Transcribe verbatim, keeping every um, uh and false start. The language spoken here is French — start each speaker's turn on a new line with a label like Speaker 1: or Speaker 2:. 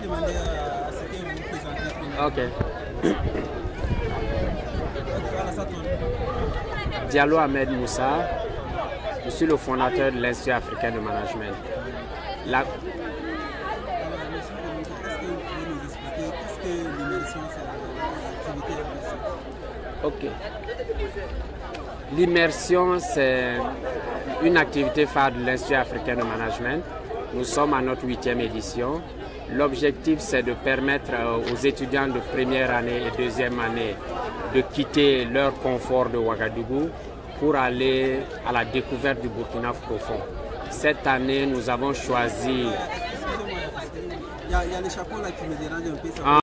Speaker 1: demander à ce que vous vous présentez.
Speaker 2: Ok. Diallo Ahmed Moussa, je suis le fondateur de l'Institut africain de management. La... Ok. L'immersion, c'est une activité phare de l'Institut africain de management. Nous sommes à notre huitième édition. L'objectif, c'est de permettre aux étudiants de première année et deuxième année de quitter leur confort de Ouagadougou pour aller à la découverte du Burkina profond. Cette année, nous avons choisi...
Speaker 1: Il y a, il y a les chapeaux là qui me dérangent un peu.